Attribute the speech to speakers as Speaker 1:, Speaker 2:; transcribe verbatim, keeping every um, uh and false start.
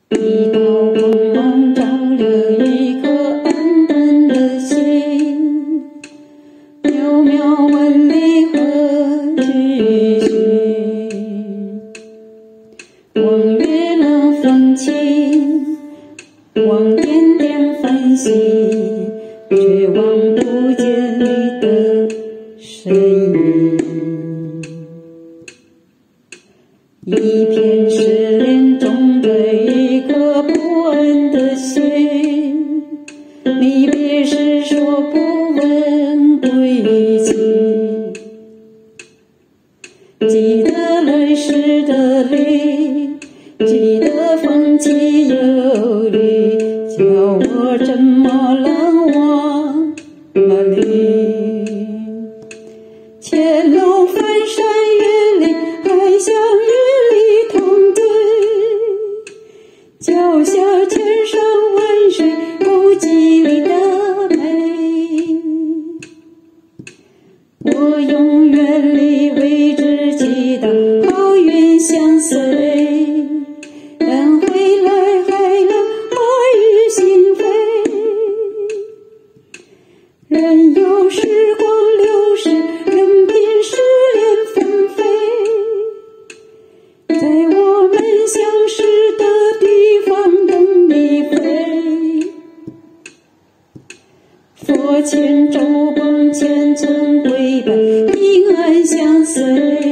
Speaker 1: 一道光芒照亮一颗暗淡的心，渺渺万里何去寻？望月朗风轻，望点点繁星，却望不见你的身影。一片失恋中的一颗不安的心，离别时说不问归期。记得来时的离，记得风起又离，叫我怎么难忘了你？前路翻山越岭，还想与你同对，脚下千山万水，不及你的美。我永远里为之祈祷，好运相随，但回来还能爱与心扉。任由时光流逝，任凭失恋纷飞，在我们相识的地方等你飞。佛前周公虔诚跪拜，平安相随。